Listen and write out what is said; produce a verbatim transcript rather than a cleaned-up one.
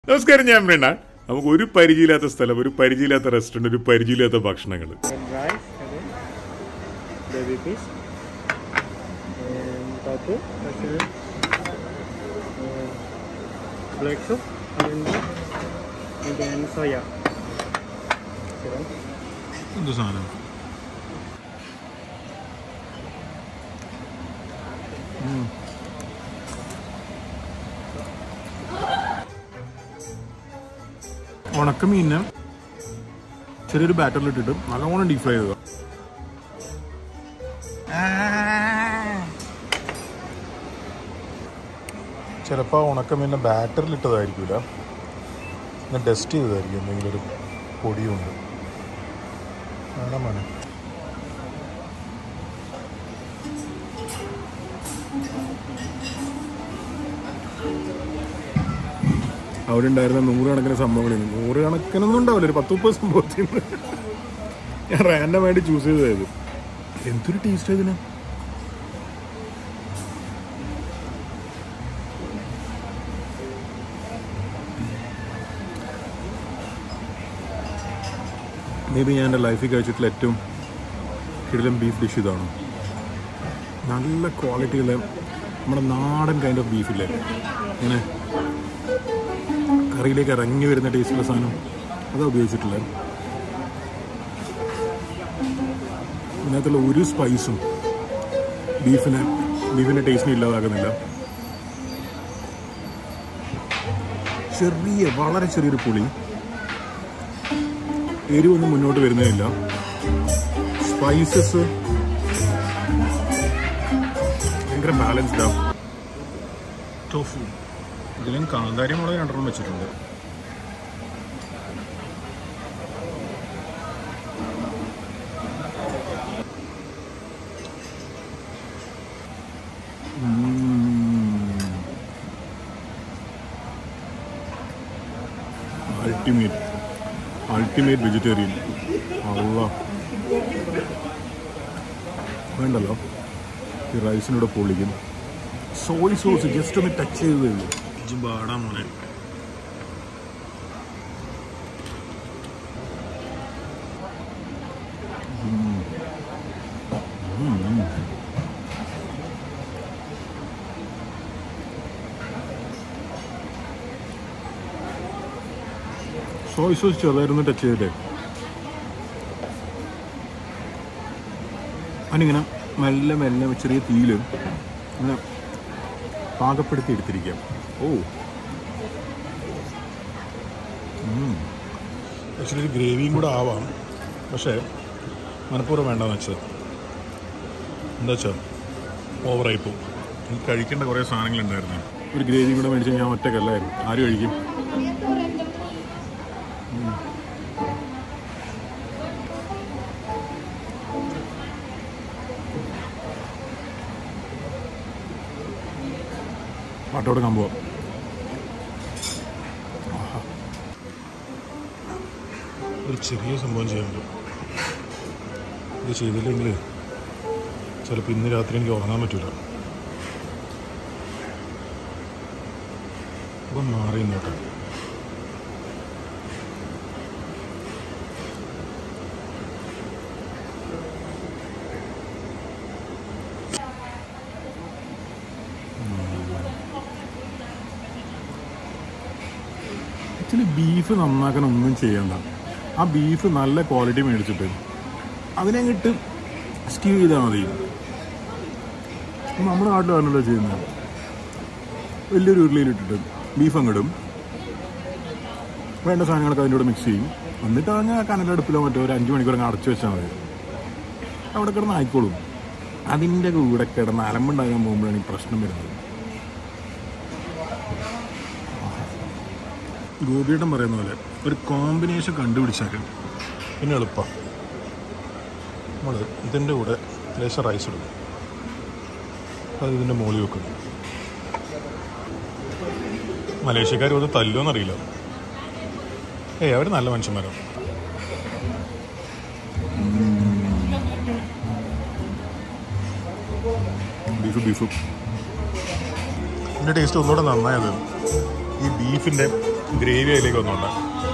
നമസ്കാരം, ഞാൻ Mrinal. നമുക്ക് ഒരു പരിചയമില്ലാത്ത സ്ഥലം, ഒരു പരിചയമില്ലാത്ത റെസ്റ്റോറന്റ്, ഒരു പരിചയമില്ലാത്ത ഭക്ഷണങ്ങൾ. എന്ത് സാധനം? ഉണക്കമീനെ ചെറിയൊരു ബാറ്ററിലിട്ടിട്ട് നല്ലോണം ഡീപ് ഫ്രൈ ചെയ്യുക. ചിലപ്പോൾ ഉണക്കമീനെ ബാറ്ററിലിട്ടതായിരിക്കില്ല, ഞാൻ ടെസ്റ്റ് ചെയ്തതായിരിക്കും. എന്തെങ്കിലും ഒരു പൊടിയുണ്ട് വേണം വേണം. അവിടെ ഉണ്ടായിരുന്ന നൂറുകണക്കിന് സംഭവങ്ങളിൽ നൂറ് കണക്കിനൊന്നും ഉണ്ടാവില്ല, ഒരു പത്ത് മുപ്പത് സംഭവത്തിൽ ഞാൻ റാൻഡമായിട്ട് ചൂസ് ചെയ്തതായത്. എന്തൊരു ടേസ്റ്റ് ഇതിന്! മേ ബി ഞാൻ എൻ്റെ ലൈഫിൽ കഴിച്ചിട്ടുള്ള ഏറ്റവും കിടിലൻ ബീഫ് ഡിഷ് ഇതാണ്. നല്ല ക്വാളിറ്റിയുള്ള നമ്മുടെ നാടൻ കൈൻഡ് ഓഫ് ബീഫില്ലേ, ഇങ്ങനെ കറിയിലേക്ക് ഇറങ്ങി വരുന്ന ടേസ്റ്റുള്ള സാധനം, അതാണ് ഉപയോഗിച്ചിട്ടുള്ളത്. ഇതിനകത്തുള്ള ഒരു സ്പൈസും ബീഫിനെ ബീഫിൻ്റെ ടേസ്റ്റിനെ ഇല്ലാതാക്കുന്നില്ല. ചെറിയ വളരെ ചെറിയൊരു പുളി, എരിവൊന്നും മുന്നോട്ട് വരുന്നതില്ല. സ്പൈസസ് ഭയങ്കര ബാലൻസ്ഡാണ്. ടോഫു ഇതിലും കാന്താരി മുളക് രണ്ടെണ്ണം വെച്ചിട്ടുണ്ട്. Ultimate ultimate vegetarian. അള്ളാ വേണ്ടല്ലോ, ഈ റൈസിനൂടെ പൊളിക്കും. സോയ് സോസ് ജസ്റ്റ് ഒന്ന് ടച്ച് ചെയ്തേ ഉള്ളൂ. പാടാ മോനെ. സോയ് സോസ് ചെറുതായിരുന്നു ടച്ച് ചെയ്തിട്ടേ അതിനിങ്ങനെ മെല്ലെ മെല്ലെ ചെറിയ തീയിൽ ഇങ്ങനെ പാകപ്പെടുത്തി എടുത്തിരിക്കാം. ഓ ആക്ച്വലി ഒരു ഗ്രേവിയും കൂടെ ആവാം, പക്ഷേ മനഃപൂർവ്വം വേണ്ടെന്ന് വെച്ചത്. എന്താ വെച്ചാൽ ഓവറായിപ്പോവും. എനിക്ക് കഴിക്കേണ്ട കുറേ സാധനങ്ങളുണ്ടായിരുന്നു. ഒരു ഗ്രേവിയും കൂടെ മേടിച്ചാൽ ഞാൻ ഒറ്റക്കല്ലായിരുന്നു, ആരും കഴിക്കും. പാട്ടോടെ കമ്പോവാം. ഒരു ചെറിയ സംഭവം ചെയ്യാൻ പറ്റും. ഇത് ചെയ്തില്ലെങ്കിൽ ചിലപ്പോൾ ഇന്ന് രാത്രി എനിക്ക് ഉറങ്ങാൻ പറ്റില്ല. അപ്പം മാറി നോക്കാം. ആക്ച്വലി ബീഫ് നന്നാക്കാൻ ഒന്നും ചെയ്യണ്ട. ആ ബീഫ് നല്ല ക്വാളിറ്റി മേടിച്ചിട്ട് അതിനങ്ങിട്ട് സ്റ്റീവ് ചെയ്താൽ മതി. നമ്മുടെ നാട്ടിലാണല്ലോ ചെയ്യുന്നത്. വലിയൊരു ഉരുളിയിലിട്ടിട്ട് ബീഫ് അങ്ങിടും, വേണ്ട സാധനങ്ങളൊക്കെ അതിൻ്റെ കൂടെ മിക്സ് ചെയ്യും. എന്നിട്ട് അതിന് കനലടുപ്പിലോ മറ്റോ ഒരു അഞ്ച് മണിക്കൂർ അങ്ങ് അടച്ചു വെച്ചാൽ മതി. അവിടെ കിടന്ന് ആയിക്കോളും. അതിൻ്റെ കൂടെ കിടന്ന് അലമ്പുണ്ടാകാൻ പോകുമ്പോഴാണ് ഈ പ്രശ്നം വരുന്നത്. ഗോപിയേട്ടൻ പറയുന്ന പോലെ ഒരു കോമ്പിനേഷൻ കണ്ടുപിടിച്ചാൽ പിന്നെ എളുപ്പം. നമ്മൾ ഇതിൻ്റെ കൂടെ ലേശം റൈസ് ഇടും, അത് ഇതിൻ്റെ മുകളിൽ വെക്കും. മലേഷ്യക്കാർ അത് തല്ലുമെന്നറിയില്ല. ഏയ് അവർ നല്ല മനുഷ്യന്മാരാണ്. ബീഫ് ബീഫ് ഇതിൻ്റെ ടേസ്റ്റ് ഒന്നുകൂടെ നന്നായത് ഈ ബീഫിൻ്റെ ഗ്രേവി അതിലേക്ക് വന്നുണ്ട്.